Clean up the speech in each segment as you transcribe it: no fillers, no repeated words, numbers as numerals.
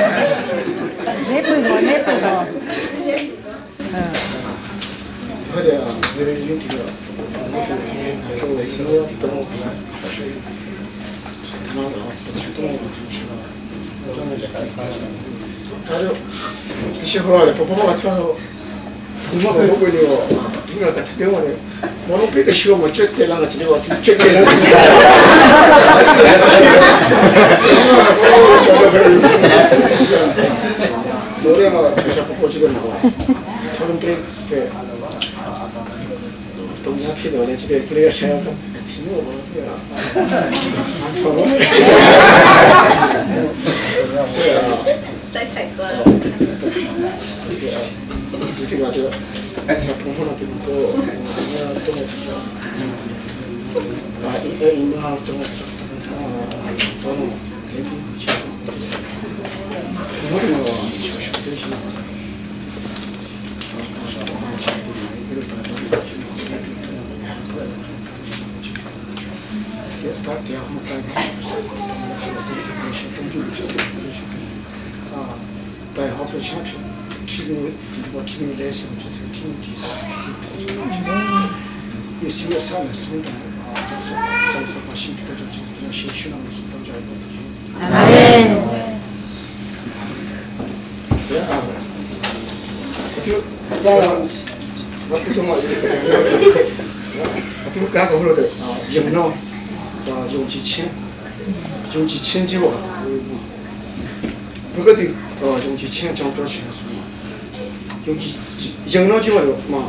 내 뿌이고 내 뿌이고. 그래야 왜 이렇게 아주 시골에 뽀뽀가 쳐서 부모가 보고 있는 거 이거 같은 경우는 뭐로 빼고 시고 뭐 쬐때랑 같이 내가 쬐때랑 같이 노래만 다시 뽀뽀 지금 뭐 저런 때 동네 앞에 노래 집에 그래야 셔야 팀이 뭐야 tại sạch quá thì là được anh sẽ cũng không làm được tôi một chút và em mà tôi tôi lấy cái chuyện mỗi người大学部champion，我提名来是就是提名第三，也是个啥呢？什么的啊？就是三十八星期的就是那些学生们是都叫一个东西。 阿门。 对啊，我就嘛，我就干个活的啊，用了啊，用几千几万，不过的。用几千张多钱是嘛？用了就嘛，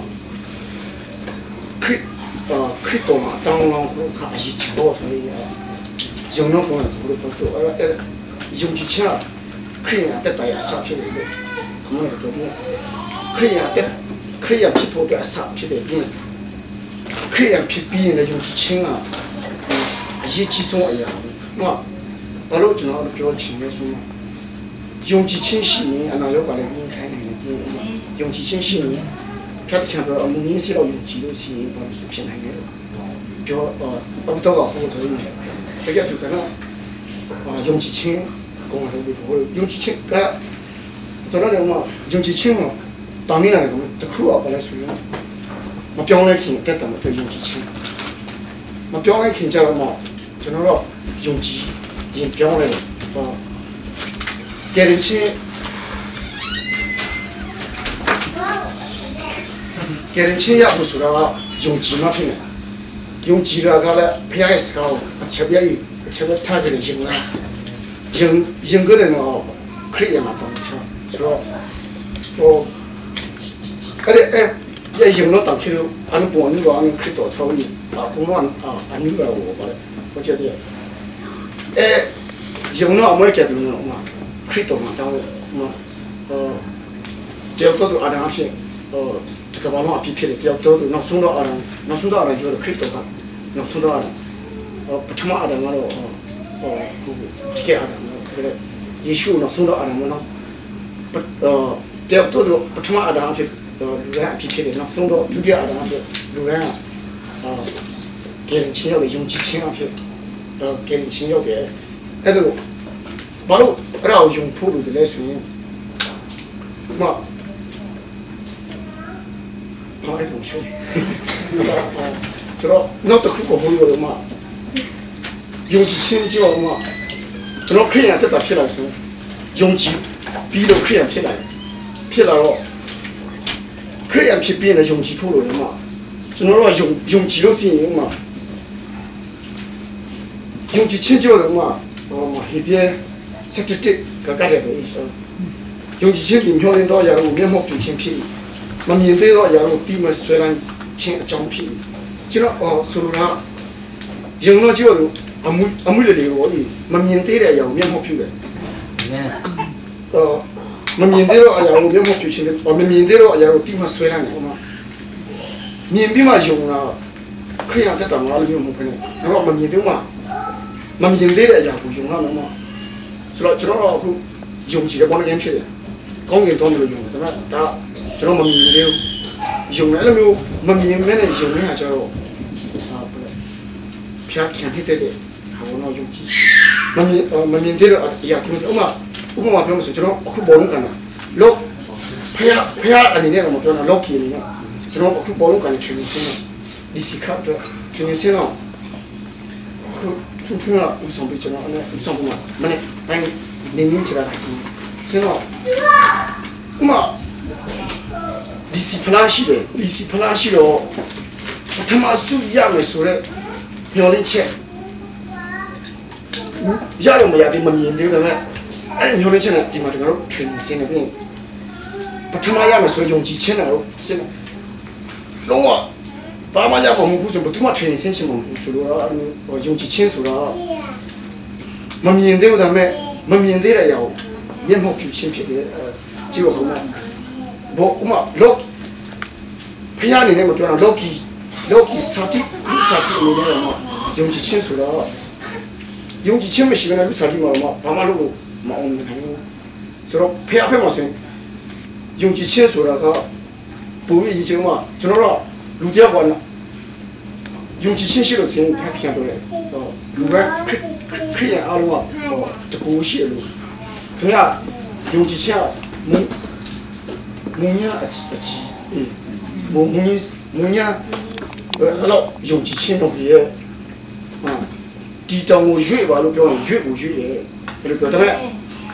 可以多嘛，当然我看一千多才一样，用了过来我都说，用几千可以让得大家傻皮的，可能这边可以让皮头的傻皮的边，可以让皮边的用几千啊，一几双一样，嘛，把老子那个表情来说嘛。用几千些年，那要把那人开那边，用几千些年，他看到我们年纪老用几多钱，把是偏那个，表不到个后头呢，大家就可能用几千，讲下头不用几千，到那里嘛用几千哦，当面那个这苦啊本来属于，我表来看，得么就用几千，我表来看这嘛，就那个用表来给人钱也不出来了，用几嘛片呢？用几那个嘞 PS 高，特别他这个用啊，用个人哦，可以嘛当下，是吧？也用了当起了，俺帮你个俺可以多超一，公安俺那个我觉得，用了我也觉得那嘛。可以多嘛，当嘛，只要多多阿两片，这个娃娃皮皮的，只要多多，能送到阿两就是可以多哈，能送到阿两，不成嘛阿两嘛咯，这个阿两，这个也许能送到阿两嘛，不只要多多不成嘛阿两片，路人皮皮的，能送到酒店阿两片，路人给人钱要的用几千阿片，给人钱要的，那个。把路让用铺路的来说，嘛，哎，同学，是咯，那都苦过后了嘛，用几千几万嘛，这种客人得打皮来说，用几比到客人皮来了，客人皮变了用几铺路了嘛，这种说用几多钱嘛，用几千几万嘛，嘛那边。这个家里头意思，用几千领票领到也有面膜表情皮，嘛面对到也有底嘛虽然钱张皮，这个收入上，用了就阿妹的理由伊，嘛面对了也有面膜皮的，嘛面对了也有面膜表情的，嘛面对了也有底嘛虽然嘛，面比嘛用啊，可以让他当阿里面膜皮的，然后嘛面对嘛面对了也不用啊嘛。这种用几个帮你眼皮的，刚给他们用的，对吧？他这种没面的，用来了没有？没面的用的还叫不嘞，偏偏的，还我那用几，没面的了也跟着嘛， ဥပမာပြောမယ်ဆိုကျွန်တော်အခုဘောလုံးကန်တာလောဖះအနေနဲ့ကမပြောတာလောကီအနေနဲ့ကျွန်တော်အခုဘောလုံးကန်တဲ့ training ဆင်းတော့ဒီစီကပ်တော့ training ဆင်းတော့အခုထွန်းကဥဆောင်ပြီးကျွန်တော်အဲ့ဥဆောင်ပုံမှာမနေ့ပိုင်းနေနေချလာတာဆင်းတော့ဥမာဒီစီဖလားရှိတယ်ဒီစီဖလားရှိတော့ပထမဆုရမယ်ဆိုတော့မျောလင်းချက်ရတော့မရသေးမမြင်သေးဘူးဒါပေမဲ့အဲ့ဒီမျောလင်းချက်နဲ့ဒီမှာကျွန်တော်တို့ training ဆင်းနေပြီးပထမရမယ်ဆိုယုံကြည်ခြင်းတာတော့ဆင်းလုံးဝဘာမှရဖို့မဟုတ်ဘူးဆိုဘယ်သူမှ training ဆင်းချင်မှာမဟုတ်ဆိုတော့ယုံကြည်ခြင်းဆိုတာမမြင်သေးဘူးဒါပေမဲ့မမြင်သေးတဲ့အရာကိုမျက်မှောက်ပြုခြင်းဖြစ်တယ်ကြည့်လို့ဟုတ်လားဘောဥမာလော့ဖျားနေနဲ့မပြောတော့လော့ကီစာတိအနေနဲ့တော့ယုံကြည်ခြင်းဆိုတော့ယုံကြည်ခြင်းမရှိဘဲနဲ့လူစာတိမှာတော့ဘာမှလုပ်လို့မအောင်မြင်နိုင်ဘူးဆိုတော့ဖျားဖက်မှာဆိုရင်ယုံကြည်ခြင်းဆိုတာကပုံရိပ်ချင်းကကျွန်တော်တို့လူတယောက်ကယုံကြည်ခြင်းရှိလို့ဆိုရင်ဖက်ပြန်တော့လေလူကခရီးအားလုံးကတကူရှိလို့ခင်ဗျာယုံကြည်ခြင်းမုံညာအချီမုံညာအဲ့လိုယုံကြည်ခြင်းတော့ရဲ့ဒီတောင်ကိုရွေ့ပါလို့ပြောရင်ရွေ့ကိုရွေ့တယ်ဘယ်လိုပြောဒါပေမဲ့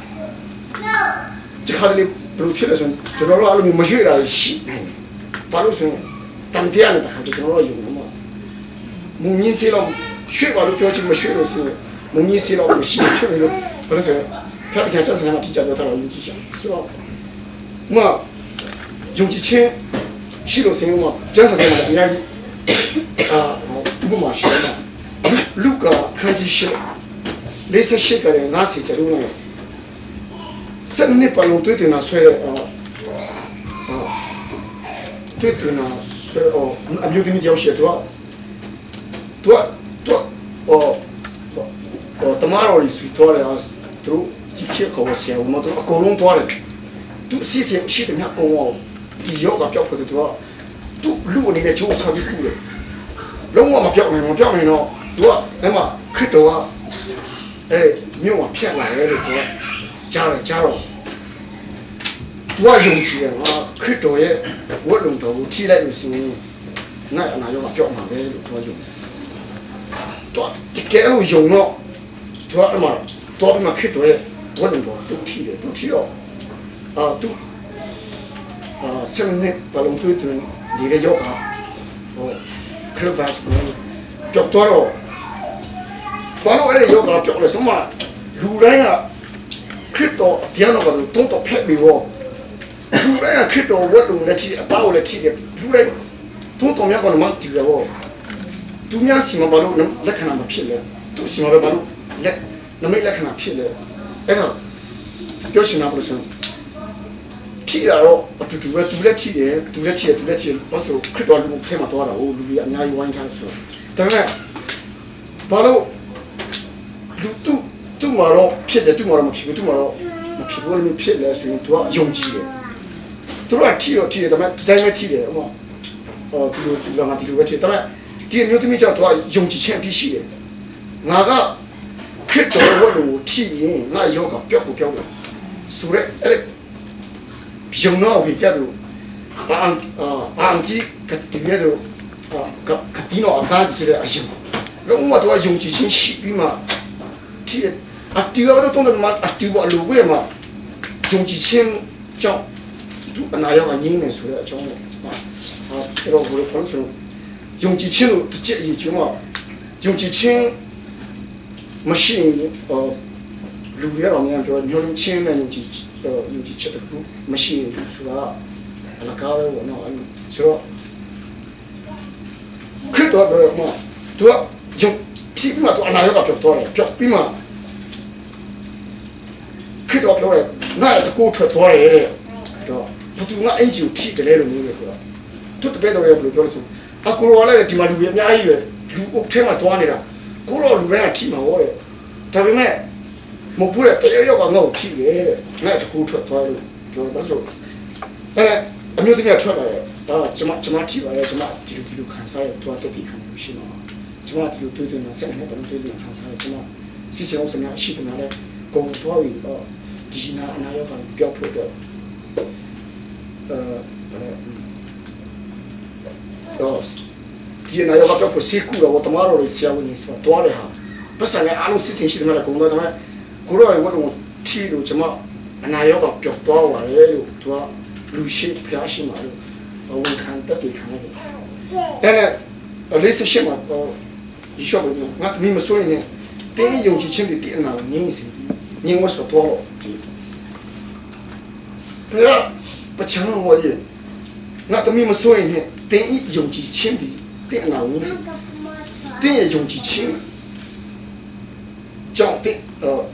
ဒီခါတလေဘယ်လိုဖြစ်လဲဆိုရင်ကျွန်တော်တို့အဲ့လိုမရွေ့တာရှိနိုင်ဘာလို့ဆိုရင်တန်ပြရတဲ့ခါကျကျွန်တော်တို့ယုံမှာမုံညင်းစေးတော့ရွှေ့ပါလို့ပြောချင်မရွှေ့လို့ဆိုရင်မုံညင်းစေးတော့မရှိဖြစ်နေလို့ဘာလို့ဆိုရင်ဖျက်ပြန်ချက်ဆိုင်မှာတိကျပြောထားတော့ယုံကြည်ချင်ဆိုတော့ယုံကြည်ခြင်းရှိလို့ဆိုရင်ကျန်းစာတယ်အများကြီးဥပမာရှိတယ်လူကခန်းကြီးရှိ48ကလည်း90ကျလို့လည်းစနေပါလုံးတွေ့တယ်နာဆွဲတွေ့တယ်နာဆွဲအမျိုးသမီးတယောက်ရှိတော့တမတော်ရီဆွီတော်ရအောင်သူဒီခေတ်ခေါ်ဆရာမတော်အကုန်လုံးတော်တယ်သူစီစဉ်ရှိတယ်မြတ်ကောင်အောင်ဒီယောဂပြောက်ဖို့သူလူအနေနဲ့ချိုးစားပြီးခုတယ်လုံးဝမပြောက်နိုင်တော့သူကအဲ့မှာခရစ်တော်ကမြို့မှာဖြတ်လာတယ်လို့သူကကြားတော့သူကယုံကြည်တယ်ခရစ်တော်ရဲ့ဝတ်လုံတော်ကိုထိလိုက်လို့ဆိုရင်ငါအနာရောပြောက်မှာပဲလို့သူကယုံတော့တကယ်လို့ယုံတော့သူကအဲ့မှာတော့ဒီမှာခရစ်တော်ရဲ့ဝတ်လုံတော်သူထိတော့သူဆယ်နှစ်ဘာလုံးတွေ့တယ်ဒီလေယောဂခရစ်ဗတ်ပြောက်တော့ဘာလို့အဲ့ဒီယောဂပြောက်လဲဆိုမှလူတိုင်းကခရစ်တော်တရားတော်ကိုတုံးတော့ဖက်ပြီးတော့လူတိုင်းကခရစ်တော်ဝတ်လုံလက်ထိအပေါက်လက်ထိတယ်လူတိုင်းတုံးတော်များကတော့မတည်တော့သူများစီမှာဘာလို့လက္ခဏာမဖြစ်လဲသူစီမှာပဲဘာလို့နမိတ်လက္ခဏာဖြစ်လဲအဲ့တော့ပြောချင်တာဘယ်လိုဆိုထိရတော့တူလက်ထိတယ်ဘာလို့ခရစ်တော်လူထဲမှာတော့တာဟိုလူကြီးအများကြီးဝိုင်းထားဆိုတော့ဒါပေမဲ့ဘာလို့လူသူ့မှာတော့ဖြစ်တယ်သူ့မှာတော့မဖြစ်ဘူးလို့ဖြစ်လဲဆိုရင်သူကယုံကြည်တယ်သူကထိတယ်ဒါပေမဲ့ဒီတိုင်းပဲထိတယ်ဟိုသူလာမှဒီလိုပဲထိတယ်ဒါပေမဲ့ဒီမျိုးသမီးကြောင့်သူကယုံကြည်ခြင်းအပြည့်ရှိတယ်ငါကခရစ်တော်ဝတ်လို့ထိရင်ငါယောဂပြောက်တယ်ဆိုရက်အဲ့ယုံတော့ဟိကြတော့ဘာအန်ကြီးကတိရတော့ကတိနောအခါကြီးတဲ့အရင်လုံးဝတော့ယုံကြည်ခြင်းရှိပြီးမှထိအတီးကတော့တုံးတယ်မှာအတီးဘောလိုဝဲမှာယုံကြည်ခြင်းကြောင့်သူအနာရောဂါငြိမ်းနေဆိုတဲ့အကြောင်းပေါ့အဲ့တော့ဘယ်လိုပြောဆိုယုံကြည်ခြင်းလို့တစ်ချက်အရေးကြီးမှာယုံကြည်ခြင်းမရှိရင်လူတွေကတော့များပြောညှို့ချင်းနဲ့ယုံကြည်ချက်တခုမရှိဘူးဆိုတာအလကားပဲပေါ့နော်အဲ့ဆိုတော့ခရစ်တော်ပြောမှာသူကယုံကြည်ပြီးမှသူအနာရောဂါပြောက်သွားတယ်ပြောက်ပြီးမှခရစ်တော်ပြောတယ်ငါတကူထွက်သွားတယ်တဲ့တော့ဘသူကအင်ဂျီကိုထိတယ်လေလို့မျိုးလေပြောသူတပည့်တော်ရဲ့ဘယ်လိုပြောလဲဆိုအကူရောလည်းဒီမှာလူတွေအများကြီးပဲလူအုပ်ထဲမှာသွားနေတာကိုတော့လူတိုင်းကထိမှာဟောတယ်ဒါပေမဲ့မဟုတ်ဘူးတဲ့တရရောက်ကငါ့ကိုထိတယ်တဲ့ငါတကူထွက်သွားလို့ပြောတယ်ဆိုအမျိုးသမီးကထွက်လာတယ်ဒါကျွန်မထိပါတယ်ကျွန်မဒီလိုခံစားရတော့တက်ပြီးခံလို့ရှိမှာကျွန်မဒီလိုတွေ့တယ်နော်ဆက်နေတယ်တွေ့တယ်ခံစားရကျွန်မစီစဉ်အောင်စများရှိတယ်နားလဲကုံသွားပြီးဒီဒီနာအနာရောဂါပြောဖို့တော့ဒီနာရောဂါပြောဖို့စေကူတော့တမတော်တို့ဆရာဝန်ကြီးဆိုတော့တယ်ဟာပတ်စံနဲ့အားလုံးစစ်စင်ရှိတယ်မလားကုံတော့ဒါပေမဲ့ကိုရောဝတ်တော့ထီလို့ကျွန်မအနာရောဂါပြောတော့ပါတယ်လို့သူကလူရှိဖျားရှိမှာလို့ဝန်ခံတက်ပြီးခံရတယ်အဲ့လေးစရှိမှာဒီရှော့ဘငါသမီးမစိုးရင်တင်းယုံကြည်ခြင်းတွေတည်အနာငင်းစီငင်းဝတ်ဆိုတော့ဒီဘယ်ပချမ်းဝရီငါသမီးမစိုးရင်တင်းယုံကြည်ခြင်းတွေတည်အနာငင်းစီတင်းရဲ့ယုံကြည်ခြင်းကြောင့်တင်း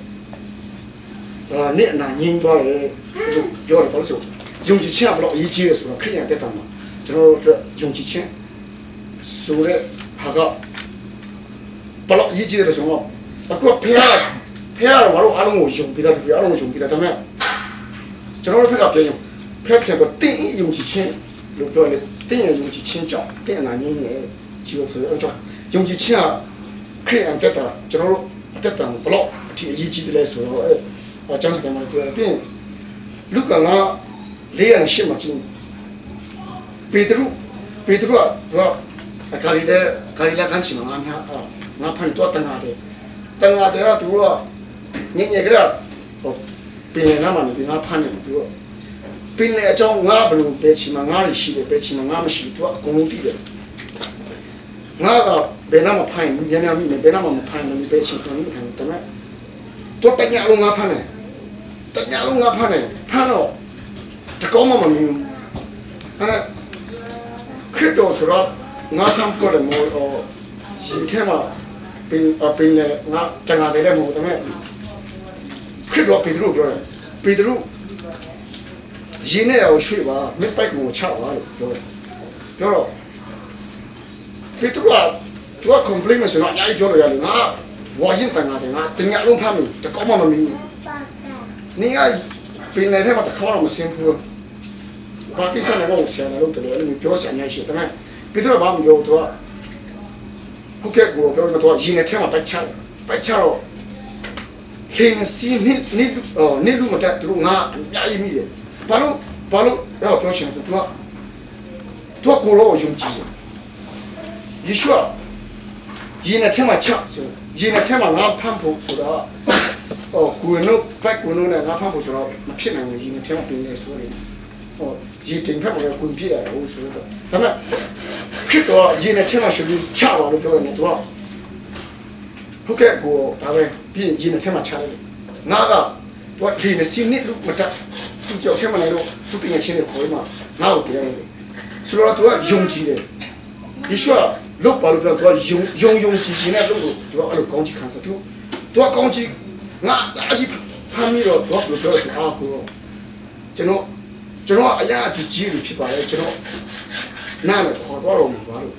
နေ့အနာငင်းသွားတယ်လို့ပြောတယ်ဘာလို့ဆိုယုံကြည်ခြင်းကဘယ်လိုအရေးကြီးလဲဆိုတော့ခရိယန်တက်တာမှာကျွန်တော်တို့ယုံကြည်ခြင်းဆိုတဲ့ဟာကဘယ်လိုအရေးကြီးတယ်ဆိုတော့အခုဖះတော့မတို့အားလုံးကိုယုံပြီးသားအားလုံးကိုယုံပြီးသားဒါပေမဲ့ကျွန်တော်တို့ဖက်ကပြောရင်ဖက်ကတော့တင်းယုံကြည်ခြင်းလို့ပြောတယ်တင်းရဲ့ယုံကြည်ခြင်းကြောင့်တင်းအနာငင်းနေជីဝဆိုတော့ယုံကြည်ခြင်းကခရိယန်တက်တာကျွန်တော်တို့အသက်တန်ဘလို့အထီးအရေးကြီးတယ်လဲဆိုတော့အကျမ်းစာထဲမှာပြောပြီးလူကငါလေးရရှိမှချင်းပေတရုကတော့ကာလီလာကန်ချင်မှာငါဖန်တော့တန်ရတယ်ကသူကညင်ကြရပင်လေနာမနေငါဖန်နေသူကပင်လေအကြောင်းငါဘလို့ပဲချင်မှာငါရရှိတယ်ပဲချင်မှာငါမရှိသူကအကုန်လုံးတည်တယ်ငါကဘယ်နာမဖိုင်ညနေမိဘယ်နာမဖိုင်နေပဲချင်ဆိုနေတယ်ဒါပေမဲ့တော့တညာလုံးငါဖန်တယ်ဖန်တော့တကောမှမမြင်ဘူးအဲ့ဒါခရစ်တော်ဆိုတော့ငါဖန်ဖို့လည်းမို့ဒီထဲမှာပင်လေငါတန်ခါတယ်လည်းမဟုတ်ဒါပေမဲ့ခရစ်တော်ပေတရုပြောတယ်ပေတရုရင်းနဲ့အောင်ရွှေ့ပါမြစ်ပိုက်ကိုချပါလို့ပြောတော့ပေတရုကသူက complain ဆိုတော့အများကြီးပြောလို့ရတယ်ငါဝါရင်တန်ခါတယ်ငါတညာလုံးဖမ်းပြီတကောမှမမြင်ဘူး你啊，本来他妈的考那么辛苦，把给上来我钱了，都得了，你不要想那些，对吗？别说把我们要多，我给我不要那么多，现在他妈白吃了，现在是你如果在都俺伢一米的，把路要不要钱是多过了我用钱，你说，现在他妈吃是，现在他妈俺盘铺说的。ကိုယ်နို့ပတ်ကိုယ်နို့နဲ့ငါဖမ်းဖို့ဆိုတော့မဖြစ်နိုင်ဘူးဒီနေ့ထဲမှာပင်နေဆိုတယ်ရေတင်ဖက်မှာကိုပြည့်ရတယ်ဟုတ်ဆိုတော့ဒါပေမဲ့ခရစ်တော်ရေနဲ့ထဲမှာရှိပြီးချပါလို့ပြောတယ်သူကဟုတ်ကဲ့ကိုဒါပဲပြီးရေနဲ့ထဲမှာချလိုက်ငါကသူကဒီနေ့စီနစ်လို့မတတ်သူကြောက်ထဲမှာနေတော့သူတင်ချင်းနဲ့ခေါ်မှငါ့ကိုတရားတယ်ဆိုတော့သူကယုံကြည်တယ်ယေရှုလောက်ပါလို့ပြောသူကယုံကြည်နဲ့လို့သူကအဲ့လိုကောင်းချီးခံစားသူကကောင်းချီးငါအကြီးဖမ်းပြီးတော့တော့ပြောဆိုကိုကျွန်တော်အရာအကြီးလို့ဖြစ်ပါလေကျွန်တော်နားနဲ့ခေါ်တော့လို့ဘာလို့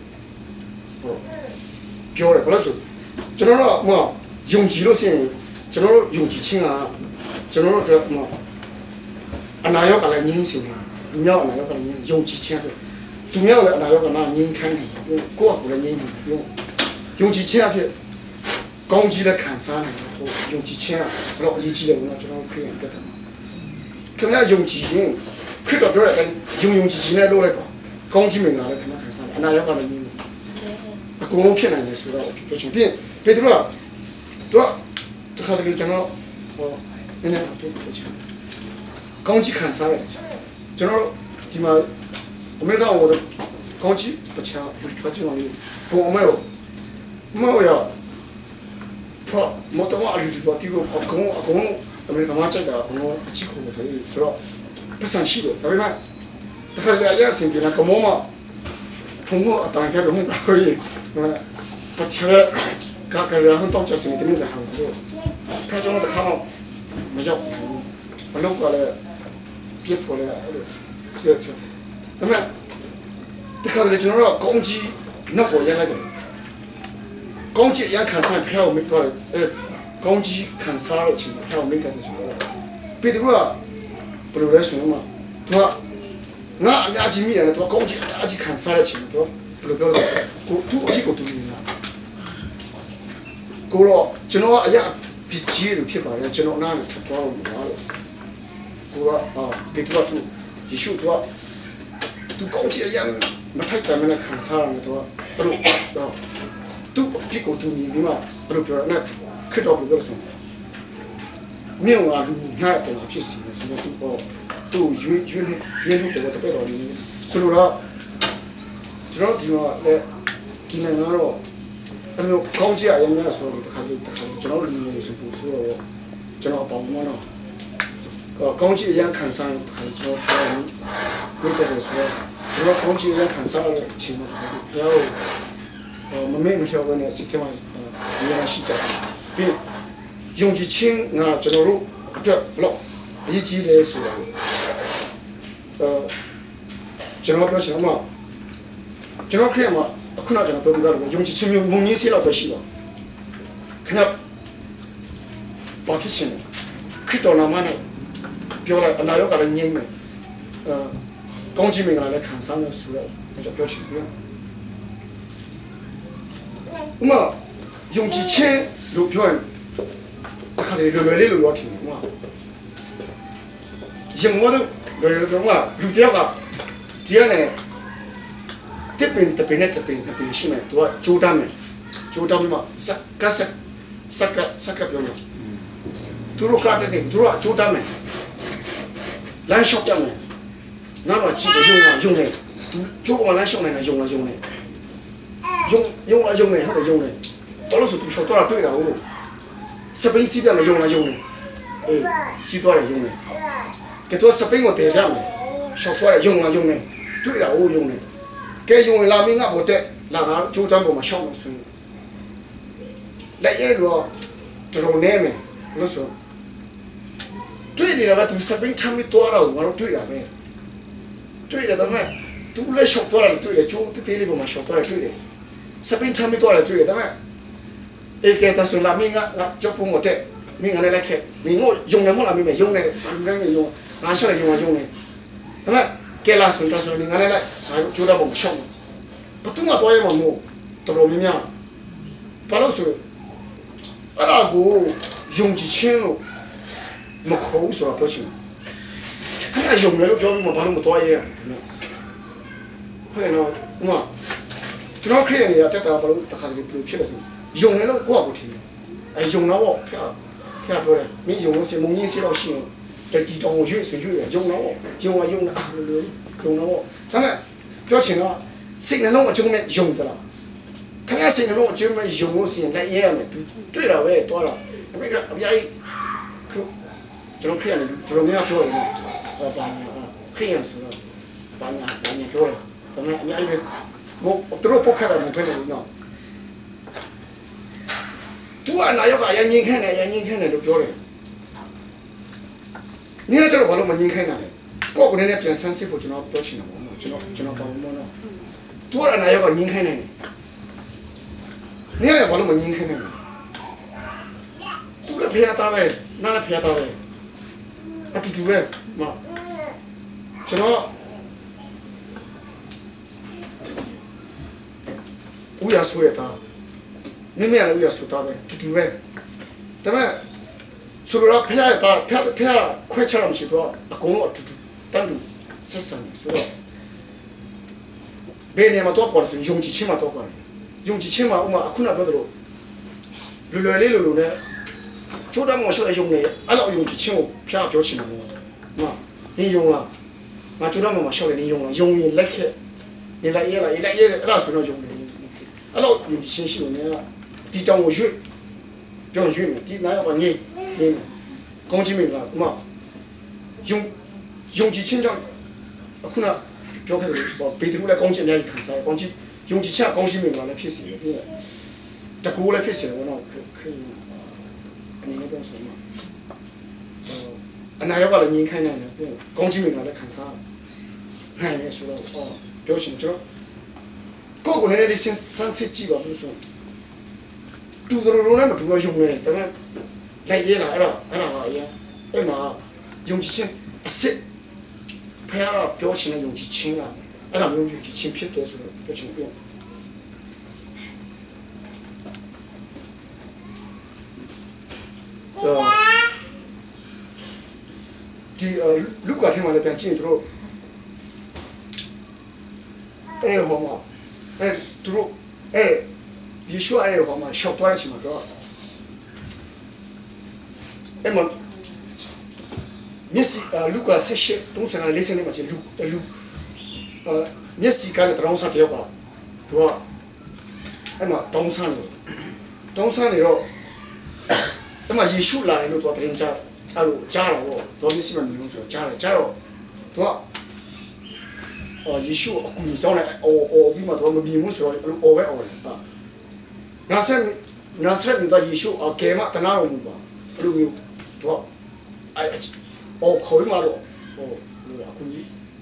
ပြောတယ်ဘာလို့ဆိုကျွန်တော်တော့ယုံကြည်လို့ရှိရင်ကျွန်တော်တို့ယုံကြည်ခြင်းကကျွန်တော်တို့အနာရောဂါလည်းငြင်းစင်တယ်လူမျိုးအနာရောဂါလည်းငြင်းယုံကြည်ခြင်းပဲသူမျိုးလည်းအနာရောဂါနာငြင်းခိုင်းတယ်ကိုယ့်အကူလည်းငြင်းတယ်ယုံကြည်ခြင်းအဖြစ်ကောင်းကြီးလည်းခံစားနိုင်တယ်ယုံကြည်ခြင်းကဘယ်လိုအရေးကြီးလဲလို့ကျွန်တော်ခရစ်ယာန်တက်တယ်ခင်ဗျာယုံကြည်ရင်ခရစ်တော်ပြောတဲ့အတိုင်းယုံကြည်နဲ့လုပ်လိုက်ပါကောင်းကြီးမင်္ဂလာလည်းခင်ဗျာခံစားတယ်အနာရောဂါလည်းငြင်းတယ်အကုန်လုံးဖြစ်နိုင်တယ်ဆိုတော့ပြောချင်ပြင်ပေတရုကတော့တခါတလေကျွန်တော်နည်းနည်းပြောချင်ကောင်းကြီးခံစားတယ်ကျွန်တော်ဒီမှာအမေရိကန်ကိုကောင်းကြီးပချာထွက်ချင်တယ်ပုံအမေရောမတော်အလူဒီပါတီကိုအကုန်အမေရိကန်မှာချက်တာအကုန်အချစ်ကိုဆိုတော့ပတ်စံရှိတယ်ဒါပေမဲ့တခါလေအရင်စင်ပြနာကမောမဖုံကအတန်ကြတော့ဟိုကိုပတ်ချဲကကရဟန်တော့ချက်စင်တယ်လည်းဟောဆိုဖက်ကျွန်တော်တခါမှမရောက်ဘူးဘလို့ကလည်းပြစ်ပေါ်လေအဲ့လိုဒါပေမဲ့တခါလေကျွန်တော်ကကောင်းကြီးနောက်ပေါ်ရလိုက်တယ်ကောင်းကြီးရခံစားဖျောက်မိသွားတယ်ကောင်းကြီးခံစားလို့ချင်းဖျောက်မိတယ်ဆိုတော့ပေတရုကဘယ်လိုလဲဆိုတော့သူကငါအများကြီးမိတယ်သူကကောင်းကြီးအများကြီးခံစားရချင်းသူဘယ်လိုပြောလဲကိုသူအကြီးကိုသူနေတာကိုတော့ကျွန်တော်ကအရာ 빛이 이렇게 봐요. 저는 나는 축구하고 뭐하러 그거 비트바투 예수도와 또 공지에 마탈 때문에 큰 사람도 바로 또 비고 또 미비마 바로 별나 그도 그래서 명아 루냐 때 앞에서 또 유연도 되고 배로니 서로라 저런 뒤에 기능으로 그리고 공지에 아니면 소리도 가지고 저런 의미에서 보수로 저런 방문을 공지에 대한 간사를 가지고 그때에서 저런 공지에 대한 간사를 지금 배우 몸에 무서워하는 시스템을 이해할 시작 비 용기층 저로 저 이지레서 저런 거 정말 저런 그냥 그나 저런 도비가로 용기층 몸이세라 버시고 그냥 바퀴치는 그도나만에表来，哪有个人认为，公鸡们来看上面输了，那叫表情变。那么用几千路表人，看的路来路要听嘛，因我都路嘛路这个，第二呢，这边是咩？多周单嘛，三个表嘛，都是干的，都是周单嘛。蓝小表呢，那么几个用的，都做过蓝小呢，用的，用的，好的用的，到了时候都说多少对了哦，十倍四表呢用的，四多了用的，给多十倍我得了呢，少多了用的，对了哦用的，该用的拉面啊不得，那个周单不嘛少嘛算，来一路这种难没，我说。对的了，都十倍差没多了，我说对了呗，对了，他们都来少多了，对了，就这里不嘛少多了，对的，十倍差没多了，对的，他们，给他说拉面啊，就不我的，面啊来看，面我用的么拉面没用的，没用，拿下来用的，他们给他说面啊来，就那不少嘛，不懂啊多也嘛么，多少面呀，把老说，那个用几千喽。没口说表情，看他用的都表明把那么多嘢，后来呢，嘛，就那客人呢，在打把路打开的路皮的时候，用的都过不停，用了我漂不嘞，没用了些蒙眼些老些，在地上我水用了我，用了我，当然表情啊，谁能让我就没用的了，看看谁能让我就没用我些来也没，对了喂多了，那个也可。这种客人呢，这种没有票的呢，半年客人说了，半年票了，咱们因为我都不看到门口的呢，都哪有个眼睛看的都票了，你看这个网络眼睛看的，个人呢变30步就能表情了嘛，就能把我们了，都哪有个眼看的呢？你看网络眼睛看的呢，都来陪他打呗，哪来陪他打呗？嘟嘞嘛，就那乌鸦说的打，没来乌鸦说打呗，嘟嘞，对吧？说了陪打，陪快车那么些多，公路嘟单独13年，说了，每年嘛多过的是用几千嘛多过的，用几千嘛我嘛困难不得了，路呢。就咱们说的用的，俺老用几千我票表情了嘛，你用了，就咱们嘛晓得你用了，用你来看，你来也那时候用的，俺老用几千用的，地张我学，表演学嘛，地哪要把你，公鸡名了嘛，用几千张，可能表开我背头来公鸡来看啥，公鸡用几千公鸡名了来拍摄的，这个来拍摄我那可以。你那边说嘛，哪有个人看呢？公鸡们来看啥？哎，你说了表情这，个人的先3-4几吧，不是说，住的路那么主要用的，对吧？来也来了，也嘛，用几千，10，拍了表情的用几千啊，用几千片再说表情变。 ဒီလူကထဲမှာလည်းပြန်ကြည့်ရင်တို့အဲ့ဟောမှာအဲ့တို့အဲ့ယေရှုအဲ့ဟောမှာရှောက်သွားတဲ့အချိန်မှာတော့အဲ့မှာမျက်စိလူကဆက်ရှက်35 40နဲ့မှချင်းလူမျက်စိကလည်းတောင်းစားတယောက်ကသူကအဲ့မှာတောင်းစားနေတော့အဲ့မှာယေရှုလာတယ်လို့သူကတင်ကြအဲ့လိုကြားတော့တော့မျက်စိမမြင်ဘူးဆိုတော့ကြားတော့သူကယေရှုအခုညကြောင်းလိုက်ပြီးမှသူကမမြင်ဘူးဆိုတော့အဲ့လိုအော်တယ်ဟာနာဆရက်မြို့သားယေရှုအကဲမတနာတော်မူပါအဲ့လိုမျိုးသူကအဲ့ခေါ်ပြီးမှတော့အခုည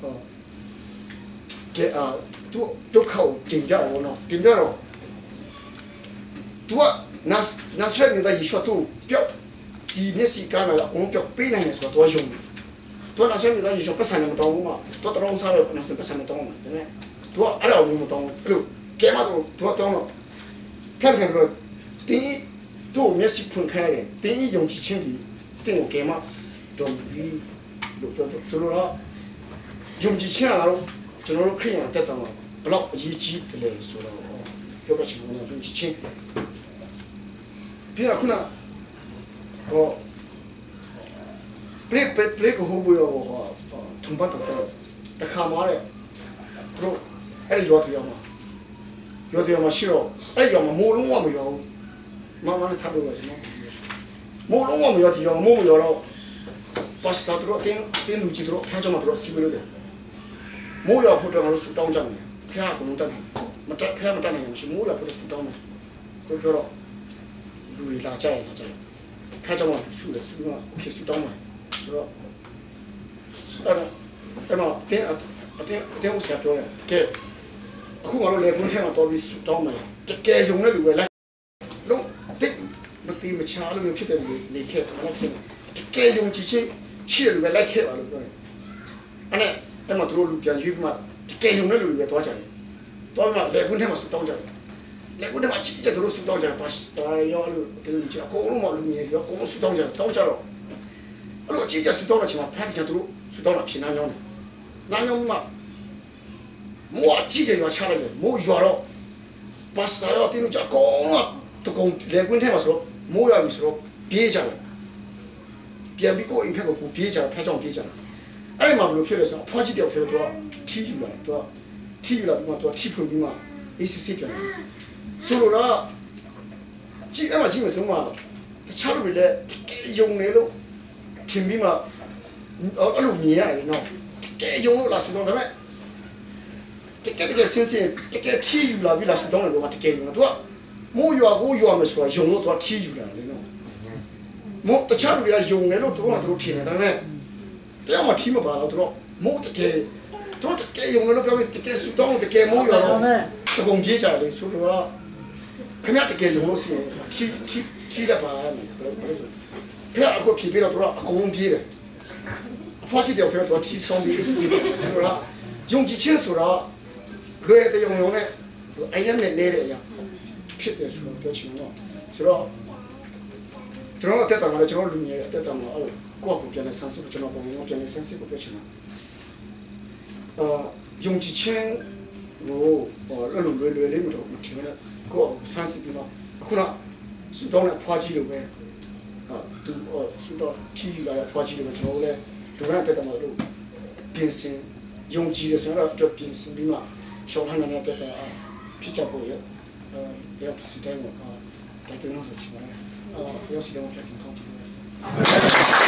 ကဲသူခေါ်တင်ပြတော့နော်တင်ပြတော့သူကနာဆရက်မြို့သားယေရှုသူပြောက်ဒီမျက်စိကနာအကုန်ပြောက်ပေးနိုင်တယ်ဆိုတော့သူကယုံတယ်သူကနာဆရက်မြို့သားယေရှုပတ်စံနဲ့မတောင်းဘူးမှာသူတရောင်းစားတော့နာဆရက်ပတ်စံနဲ့တောင်းတယ်ဒါနဲ့သူကအဲ့ဒါကိုမတောင်းဘူးအဲ့လိုကဲမတော့သူကတောင်းတော့ဖက်ခံတော့တင်းတို့မျက်စိဖွင့်khaiတယ်တင်းယုံကြည်ခြင်းဒီတင်းကိုကဲမတော့ပြီးလို့ပြောဆိုတော့ယုံကြည်ခြင်းကတော့ကျွန်တော်တို့ခရစ်ယာန်တက်တာမှာဘလောက်အရေးကြီးတယ်လဲဆိုတော့ပြောပြချင်တယ်ယုံကြည်ခြင်းပြီးတော့ခုနပလက်ကိုဟိုဘရောထုံပတ်တော့တခါမှလည်းတို့အဲ့ဒီရွာတူရမှာရှိတော့အဲ့ရွာမှာမိုးလုံးဝမရောဘူးမမနဲ့ထပ်လို့ကျွန်တော်မိုးလုံးဝမရောတီရောမိုးမရောတော့ပတ်စတာတို့တင်းလူကြီးတို့ဖျားကြမှာတို့စီဘလို့တယ်မိုးရောဖို့တော့ငါတို့ဆူတောင်းကြမယ်ဖျားကလုံးတက်တယ်မတက်ဖျားမတက်နိုင်ဘူးရှိမိုးရောဖို့ဆူတောင်းမယ်တို့ပြောတော့လူတွေလာကြဖျားကြမှာဆူတယ်ဆူတော့โอเคဆူတောင်းမယ်ဆိုတော့အဲ့မှာအတင်းဥစားပြောတယ်ကဲအခုငါတို့လေကွန်းထဲမှာတော်ပြီးဆူတောင်းမယ်တကယ်ယုံတဲ့လူပဲလိုက်လုံးတိတ်မတီးမချားလို့ဖြစ်တယ်လေခဲ့တယ်ဖြစ်တကယ်ယုံကြည်ခြင်းရှိတယ်လူပဲလိုက်ခဲ့ပါလို့ပြောတယ်အဲ့မှာတို့လူပြန်ရွေးပြီးမှတကယ်ယုံတဲ့လူတွေပဲသွားကြတယ်သွားမှလေကွန်းထဲမှာဆူတောင်းကြတယ်လေကွန်းထဲမှာချစ်တို့ဆူတောင်းကြတယ်ပါစတာရောလို့တလူကြီးအကုန်လုံးမလူငယ်ရောအကုန်လုံးဆူတောင်းကြတယ်တောင်းကြတော့အဲ့လိုချစ်ဆူတောင်းတဲ့ချိန်မှာဖက်ကြတို့ဆူတောင်းတာဖြစ်နာညောင်းတယ်နာညောင်းမှမိုးအကြီးကြီးရွာချလိုက်တယ်မိုးရွာတော့ပါစတာရောတင်းကြအကုန်လုံးတကုံလေကွန်းထဲမှာဆိုတော့မိုးရွာပြီဆိုတော့ပြေးကြတယ်ပြန်ပြီးကိုအိမ်ဖက်ကိုပြေးကြတယ်ဖက်ကြောင်ပြေးကြတယ်အဲ့မှာဘယ်လိုဖြစ်လဲဆိုတော့အဖွားကြီးတယောက်ထဲတော့ထီးယူလာတယ်သူကထီးယူလာပြီးမှသူကထီးဖွင့်ပြီးမှ ACC ပြန်တယ်ဆိုတော့ကြည့်အဲ့မှာကြည့်မယ်ဆိုမှတခြားလူတွေလည်းယုံနေလို့ထင်ပြီးမှအဲ့လိုမြင်ရတယ်နော်တကယ်ယုံလို့လားဆိုတော့ဒါပေမဲ့တကယ်စင်ထီးယူလာပြီးလားဆိုတော့လည်းတကယ်ယုံတော့သူကမိုးရွာကိုရွာမယ်ဆိုတော့ယုံလို့သူကထီးယူလာတယ်နော်မို့တခြားလူတွေကယုံနေလို့သူတို့ထင်တယ်ဒါပေမဲ့တရားမှထီးမပါတော့သူတို့မို့တကယ်ယုံနေလို့ပြောပြီးတကယ်ဆူတောင်းတကယ်မိုးရွာတော့တကုံပြေးကြတယ်ဆိုတော့ခင်ဗျာတကယ်ယုံလို့ရှိရင်ထီးလက်ပါရမယ်ဘယ်လိုဆိုဖះအခုဖြေပြီးတော့သူကအကုန်လုံးပြေးတယ်အဖွားကြီးတယောက်တည်းတော့ထီးဆောင်ပြီးစီးတယ်ဆိုတော့ယုံကြည်ခြင်းဆိုတော့လွယ်တဲ့ယုံနဲ့အရင်နဲ့နေတဲ့အရာဖြစ်တယ်ဆိုတော့ပြောချင်တော့ဆိုတော့ကျွန်တော်တက်တာမှာကျွန်တော်လူငယ်တက်တာမှာအဲ့ကိုယ့်ကိုပြန်လဲဆန်းစစ်ကျွန်တော်ပုံမှန်ပြန်လဲဆန်းစစ်ကိုပြောချင်တာယုံကြည်ခြင်းကိုအဲ့လိုလွယ်လေးမတော့မထင်နဲ့ကိုယ့်ဆန်းစစ်ပြီးတော့အခုနစူတောင်းတဲ့ဖွားကြီးလိုပဲသူစူတော့ထီယူလာတဲ့ဖွားကြီးလိုပဲကျွန်တော်လည်းလူရတက်တာမှာလို့ပြင်ဆင်ယုံကြည်တယ်ဆိုတော့တော့ပြင်ဆင်ပြီးမှရှောင်းဟန်နဲ့တက်တာဖြစ်ကြဖို့ရရောက်စီတိုင်းမှာဒါကျွန်တော်ဆိုချင်ပါတယ်ရောက်စီတိုင်းမှာပြန်ကောင်းချင်ပါတယ်